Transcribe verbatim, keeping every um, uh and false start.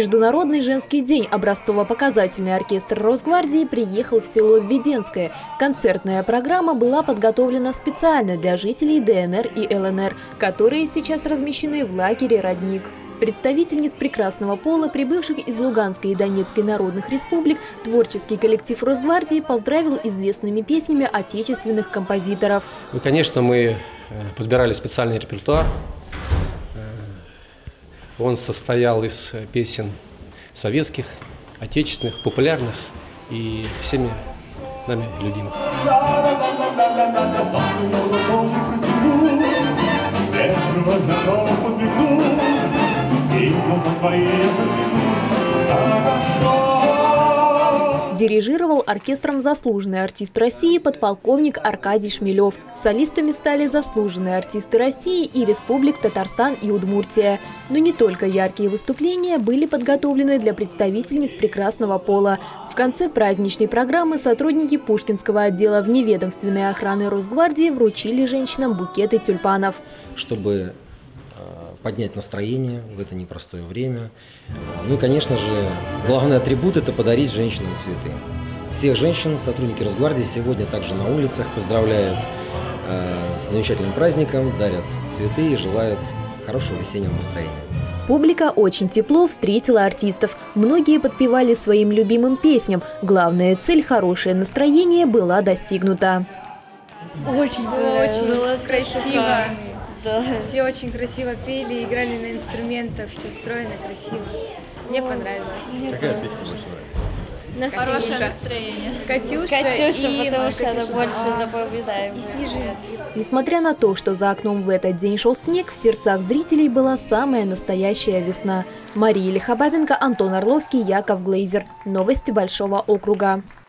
Международный женский день образцово-показательный оркестр Росгвардии приехал в село Введенское. Концертная программа была подготовлена специально для жителей ДНР и ЛНР, которые сейчас размещены в лагере «Родник». Представительниц прекрасного пола, прибывших из Луганской и Донецкой народных республик, творческий коллектив Росгвардии поздравил известными песнями отечественных композиторов. Ну, конечно, мы подбирали специальный репертуар. Он состоял из песен советских, отечественных, популярных и всеми нами любимых. Дирижировал оркестром заслуженный артист России подполковник Аркадий Шмелев. Солистами стали заслуженные артисты России и республик Татарстан и Удмуртия. Но не только яркие выступления были подготовлены для представительниц прекрасного пола. В конце праздничной программы сотрудники Пушкинского отдела вневедомственной охраны Росгвардии вручили женщинам букеты тюльпанов. Чтобы поднять настроение в это непростое время. Ну и, конечно же, главный атрибут – это подарить женщинам цветы. Всех женщин сотрудники Росгвардии сегодня также на улицах поздравляют э, с замечательным праздником, дарят цветы и желают хорошего весеннего настроения. Публика очень тепло встретила артистов. Многие подпевали своим любимым песням. Главная цель – хорошее настроение – была достигнута. Очень было, очень было красиво. Да. Все очень красиво пели, играли на инструментах, все стройно, красиво. Мне понравилось. Какая песня больше нравится? Хорошее настроение. Катюша, Катюша, и потому что Катюша, она больше а, запоминаемая. И Снежинки. Несмотря на то, что за окном в этот день шел снег, в сердцах зрителей была самая настоящая весна. Мария Лихобабенко, Антон Орловский, Яков Глейзер. Новости Большого округа.